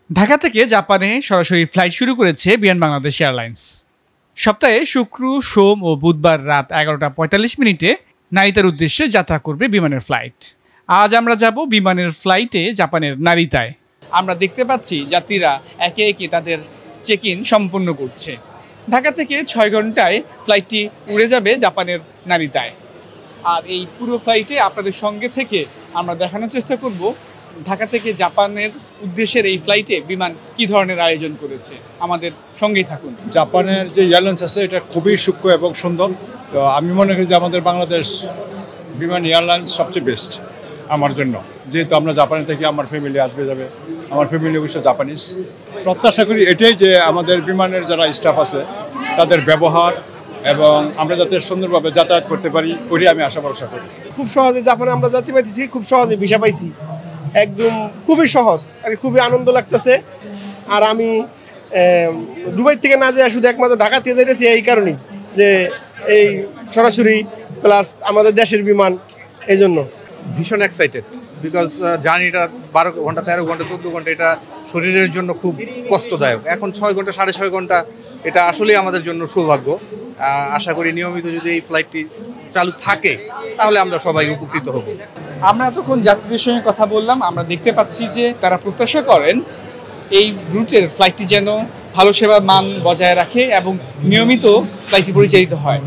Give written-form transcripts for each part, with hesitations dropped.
ঢাকা থেকে জাপানে সরাসরি ফ্লাইট শুরু করেছে বিমান বাংলাদেশ এয়ারলাইন্স। সপ্তাহে শুক্র, সোম ও বুধবার রাত 11:45 নারিতার উদ্দেশ্যে যাত্রা করবে বিমানের ফ্লাইট। আজ আমরা যাব বিমানের ফ্লাইটে জাপানের নারিতায়। আমরা দেখতে পাচ্ছি যাত্রীরা একে একে তাদের চেক ইন সম্পন্ন করছে। ঢাকা থেকে 6 ঘন্টায় ফ্লাইটটি উড়ে যাবে জাপানের নারিতায়। আর এই পুরো ফ্লাইটে আপনাদের সঙ্গে থেকে আমরা দেখানোর চেষ্টা করব ঢাকা থেকে জাপানের উদ্দেশ্যের এই ফ্লাইটে বিমান কি ধরনের আয়োজন করেছে। আমাদের সঙ্গেই থাকুন। জাপানের যে এয়ারলাইন্স আছে এটা খুবই সূক্ষ্ম এবং সুন্দর। তো আমি মনে করি যে আমাদের বাংলাদেশ বিমান এয়ারলাইন্স সবচেয়ে বেস্ট আমার জন্য, যেহেতু আমরা জাপানে থেকে আমার ফ্যামিলি আসবে যাবে, আমার ফ্যামিলি অবশ্য জাপানিজ। প্রত্যাশা করি এটাই যে আমাদের বিমানের যারা স্টাফ আছে তাদের ব্যবহার এবং আমরা যাতে সুন্দরভাবে যাতায়াত করতে পারি ওই আমি আশা ভরসা করি। খুব সহজে জাপানে আমরা যাত্রী পাইতেছি, খুব সহজে ভিসা পাইছি, একদম খুবই সহজ আর খুবই আনন্দ লাগতেছে। আর আমি দুবাই থেকে না যাই শুধু একমাত্র ঢাকা থেকে যাইতেছি এই কারণেই যে এই সরাসরি প্লাস আমাদের দেশের বিমান, এই জন্য ভীষণ এক্সাইটেড বিকজ জার্নিটা 12 ঘন্টা 13 ঘন্টা 14 ঘন্টা এটা শরীরের জন্য খুব কষ্টদায়ক। এখন 6 ঘন্টা 6.5 ঘন্টা এটা আসলেই আমাদের জন্য সৌভাগ্য। আশা করি নিয়মিত যদি এই ফ্লাইটটি চালু থাকে তাহলে আমরা সবাই উপকৃত হব। আমরা এতক্ষণ যাত্রীদের সঙ্গে কথা বললাম, আমরা দেখতে পাচ্ছি যে তারা প্রত্যাশা করেন এই রুটের ফ্লাইটটি যেন ভালো সেবার মান বজায় রাখে এবং নিয়মিত ফ্লাইটটি পরিচালিত হয়।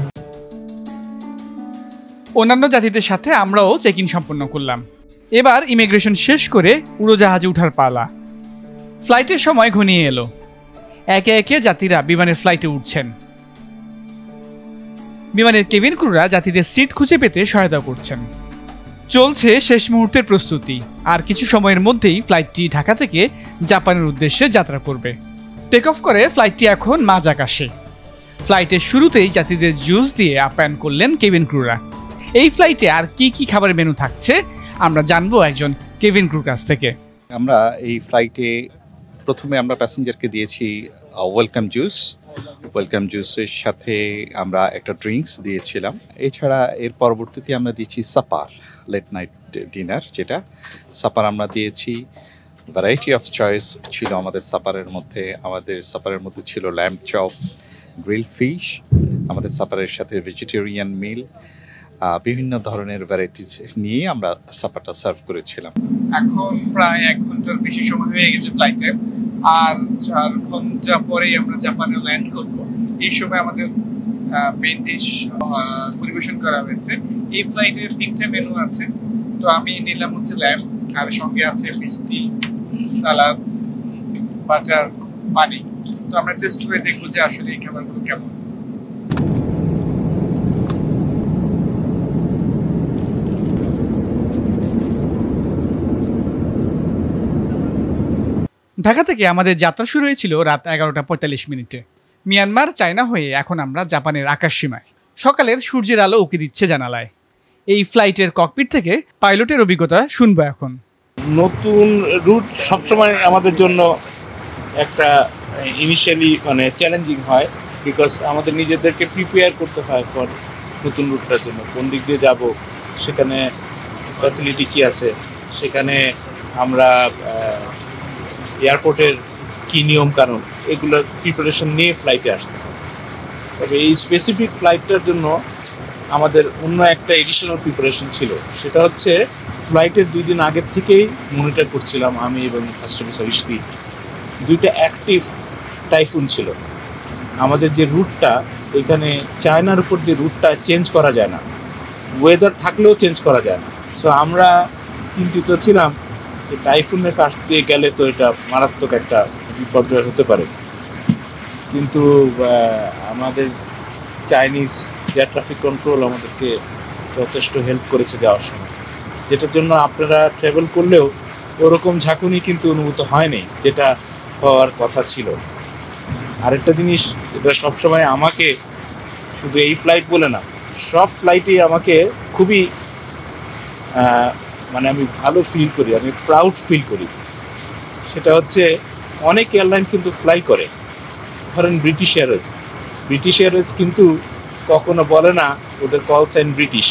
অন্যান্য যাত্রীদের সাথে আমরাও চেক ইন সম্পন্ন করলাম। এবার ইমিগ্রেশন শেষ করে উড়োজাহাজে ওঠার পালা। ফ্লাইটের সময় ঘনিয়ে এলো। একে একে যাত্রীরা বিমানের ফ্লাইটে উঠছেন। বিমানের কেবিন ক্রুরা যাত্রীদের সিট খুঁজে পেতে সহায়তা করছেন। চলছে শেষ মুহূর্তের প্রস্তুতি। আর কিছু সময়ের মধ্যেই ফ্লাইটটি ঢাকা থেকে জাপানের উদ্দেশ্যে যাত্রা করবে। টেক অফ করে ফ্লাইটটি এখন মাঝ আকাশে। ফ্লাইটের শুরুতেই যাত্রীদের জুস দিয়ে আপ্যায়ন করলেন কেবিন ক্রুরা। এই ফ্লাইটে আর কি কি খাবারের মেনু থাকছে আমরা জানবো একজন কেবিন ক্রুর কাছ থেকে। আমরা এই ফ্লাইটে প্রথমে আমরা প্যাসেঞ্জারকে দিয়েছি ওয়েলকাম জুসের সাথে আমরা একটা ড্রিঙ্কস দিয়েছিলাম। এছাড়া এর পরবর্তীতে আমরা দিয়েছি সাপার, লেট নাইট ডিনার, যেটা সাপার আমরা দিয়েছি। ভ্যারাইটি অফ চয়েস ছিল আমাদের সাপারের মধ্যে ছিল ল্যাম্ব চপ, গ্রিল ফিশ, আমাদের সাপারের সাথে ভেজিটেরিয়ান মিল, বিভিন্ন ধরনের ভ্যারাইটিস নিয়ে আমরা সাপারটা সার্ভ করেছিলাম। এখন প্রায় 1 ঘন্টার বেশি সময় হয়ে গেছে ফ্লাইটে, আর 4 ঘন্টা পরেই আমরা জাপানে ল্যান্ড করব। এই সময় আমাদের মেইন ডিশ পরিবেশন করা হয়েছে। এই ফ্লাইটের 3টে মেনু আছে। তো আমি নিলাম হচ্ছে ল্যাম্ব, আর সঙ্গে আছে মিষ্টি, সালাদ, বাটার, পানি। তো আমরা টেস্ট করে দেখবো যে আসলে এই খাবারগুলো কেমন। ঢাকা থেকে আমাদের যাত্রা শুরু হয়েছিল রাত 11:45। মিয়ানমার, চায়না হয়ে এখন আমরা জাপানের আকাশ সীমায়। সকালের সূর্যের আলো উঁকি দিচ্ছে জানালায়। এই ফ্লাইটের ককপিট থেকে পাইলটের অভিজ্ঞতা শুনবো এখন। নতুন রুট সবসময় আমাদের জন্য একটা ইনিশিয়ালি চ্যালেঞ্জিং হয়, বিকজ আমাদের নিজেদেরকে প্রিপেয়ার করতে হয় ফর নতুন রুটটার জন্য। কোন দিক দিয়ে যাব, সেখানে ফ্যাসিলিটি কি আছে, সেখানে আমরা এয়ারপোর্টের কী নিয়মকানুন, এগুলোর প্রিপারেশন নিয়ে ফ্লাইটে আসতে হয়। তবে এই স্পেসিফিক ফ্লাইটটার জন্য আমাদের অন্য একটা এডিশনাল প্রিপারেশন ছিল। সেটা হচ্ছে ফ্লাইটের 2 দিন আগের থেকেই মনিটর করছিলাম আমি এবং ফার্স্ট অফিসার ইশতি। 2টা অ্যাক্টিভ টাইফুন ছিল। আমাদের যে রুটটা, এখানে চায়নার উপর যে রুটটা চেঞ্জ করা যায় না, ওয়েদার থাকলেও চেঞ্জ করা যায় না। সো আমরা চিন্তিত ছিলাম যে টাইফুনের কাছ দিয়ে গেলে তো এটা মারাত্মক একটা বিপর্যয় হতে পারে। কিন্তু আমাদের চাইনিজ এয়ার ট্রাফিক কন্ট্রোল আমাদেরকে যথেষ্ট হেল্প করেছে যাওয়ার সময়, যেটার জন্য আপনারা ট্রাভেল করলেও ওরকম ঝাঁকুনি কিন্তু অনুভূত হয়নি, যেটা হওয়ার কথা ছিল। আরেকটা জিনিস, এটা সবসময় আমাকে, শুধু এই ফ্লাইট বলে না, সব ফ্লাইটেই আমাকে খুবই আমি ভালো ফিল করি, আমি প্রাউড ফিল করি। সেটা হচ্ছে অনেক এয়ারলাইন কিন্তু ফ্লাই করে, ধরেন ব্রিটিশ এয়ারওয়েজ কিন্তু কখনো বলে না ওদের কল সাইন ব্রিটিশ,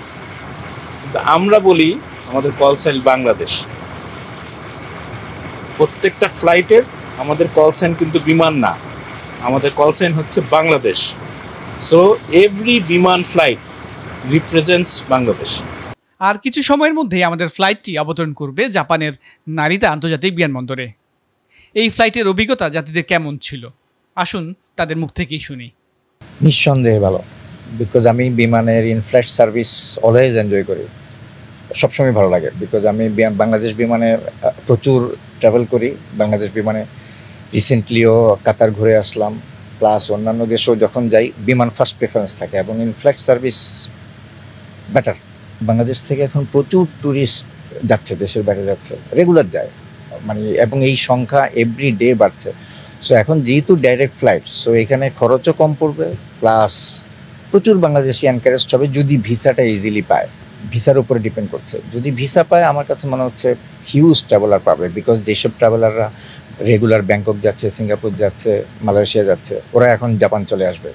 কিন্তু আমরা বলি আমাদের কল সাইন বাংলাদেশ। প্রত্যেকটা ফ্লাইটের আমাদের কল সাইন কিন্তু বিমান না, আমাদের কল সাইন হচ্ছে Bangladesh. So every Biman flight represents Bangladesh. আর কিছু সময়ের মধ্যেই আমাদের ফ্লাইটটি অবতরণ করবে জাপানের নারিতা আন্তর্জাতিক বিমানবন্দরে। এই ফ্লাইটের অভিজ্ঞতা যাত্রীদের কেমন ছিল, আসুন তাদের মুখ থেকেই শুনি। নিঃসন্দেহে ভালো, বিকজ আমি বিমানের ইনফ্লাইট সার্ভিস অলওয়েজ এনজয় করি, সবসময় ভালো লাগে। বিকজ আমি বাংলাদেশ বিমানে প্রচুর ট্রাভেল করি, বাংলাদেশ বিমানে রিসেন্টলিও কাতার ঘুরে আসলাম, প্লাস অন্যান্য দেশেও যখন যাই বিমান ফার্স্ট প্রেফারেন্স থাকে এবং ইনফ্লাইট সার্ভিস বেটার। বাংলাদেশ থেকে এখন প্রচুর ট্যুরিস্ট যাচ্ছে, দেশের বাইরে যাচ্ছে, রেগুলার যায়, মানে এবং এই সংখ্যা এভরি ডে বাড়ছে। সো এখন যেহেতু ডাইরেক্ট ফ্লাইট, সো এখানে খরচও কম পড়বে, প্লাস প্রচুর বাংলাদেশি এনকারেজড হবে যদি ভিসাটা ইজিলি পায়। ভিসার উপরে ডিপেন্ড করছে, যদি ভিসা পায় আমার কাছে মনে হচ্ছে হিউজ ট্রাভেলার পাবে, বিকজ যেসব ট্রাভেলাররা রেগুলার ব্যাংকক যাচ্ছে, সিঙ্গাপুর যাচ্ছে, মালয়েশিয়া যাচ্ছে, ওরা এখন জাপান চলে আসবে।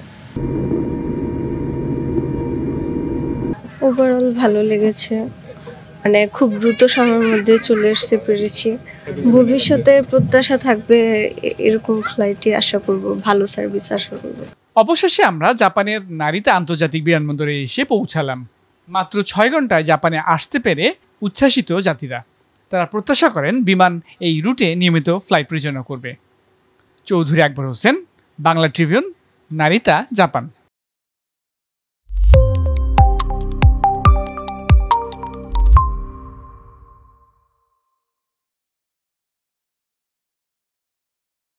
ওভারঅল ভালো লেগেছে, মানে খুব দ্রুত সময়ের মধ্যে চলে আসতে পেরেছি। ভবিষ্যতে প্রত্যাশা থাকবে এরকম ফ্লাইটে আশা করব, ভালো সার্ভিস আশা করব। অবশেষে আমরা জাপানের নারিতা আন্তর্জাতিক বিমানবন্দরে এসে পৌঁছালাম। মাত্র 6 ঘন্টায় জাপানে আসতে পেরে উচ্ছ্বাসিত যাত্রীরা। তারা প্রত্যাশা করেন বিমান এই রুটে নিয়মিত ফ্লাইট পরিচালনা করবে। Chowdhury Akbar Hossain, Bangla Tribune, Narita, Japan.